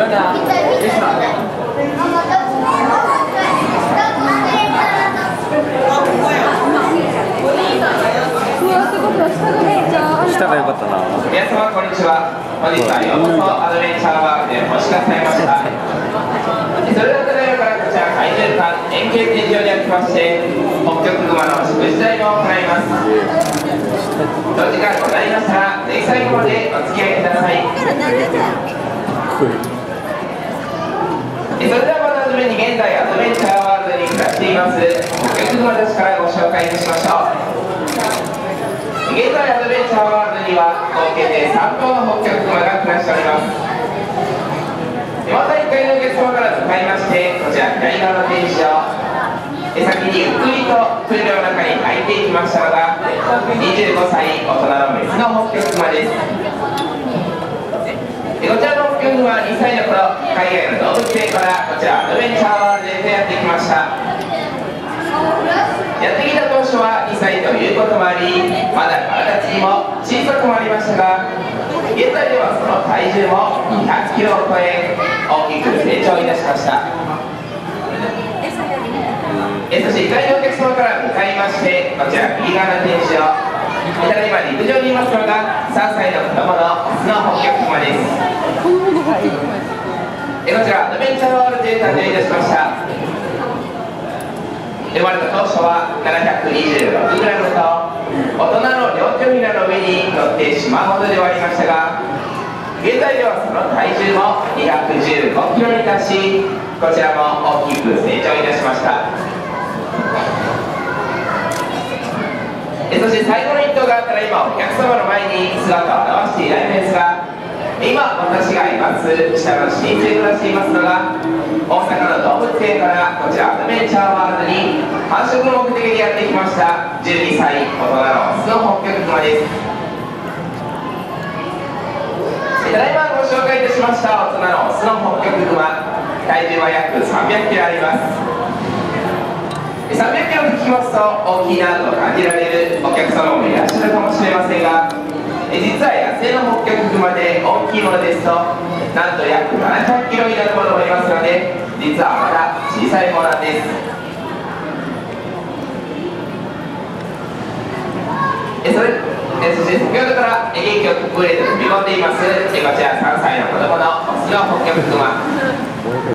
下が良かったな。 皆様こんにちは。本日はようこそアドベンチャーワールドへお越しくださいました。それではただいまからこちら海中館円形展示場にやってまして、北極熊の食事代を行います。お時間ございましたらぜひ最後までお付き合いください。それではまずはじめに現在アドベンチャーワールドに暮らしています北極熊たちからご紹介いたしましょう。現在アドベンチャーワールドには合計で3頭の北極熊が暮らしております。また1階のお客様から向かいましてこちら左側の展示場、先にゆっくりとプールの中に入っていきましたのが25歳大人のメスの北極熊です。こちらの北極熊は2歳の頃海外の動物園からこちらアドベンチャーワールドへとやってきました。やってきた当初は2歳ということもありまだ体つきも小さくもありましたが、現在ではその体重も200キロを超え大きく成長いたしました。そして1階のお客様から向かいましてこちら右側の展示場、ただいま陸上にいますのが3歳の子供のオスの北極熊です。こちらアドベンチャーワールドで誕生いたしました。生まれた当初は 726g と大人の両手ひらの上に乗ってしまうほどではありましたが、現在ではその体重も 215kg に達しこちらも大きく成長いたしました。そして最後の1頭がただいまお客様の前に姿を現していないのですが、今私がいます下の新生暮らしていますのが大阪の動物園からこちらアドベンチャーワールドに繁殖の目的でやってきました12歳大人のオスの北極熊です。ただいまご紹介いたしました大人のオスの北極熊、体重は約 300kg あります。300kgと聞きますと大きいなと感じられるお客様もいらっしゃるかもしれませんが、実は野生の北極熊で大きいものですとなんと約 700kg になるものもありますので、実はまだ小さいものなんです。そして先ほどから元気よくプールへと飛び込んでいますこちら3歳の子供のオスの北極熊。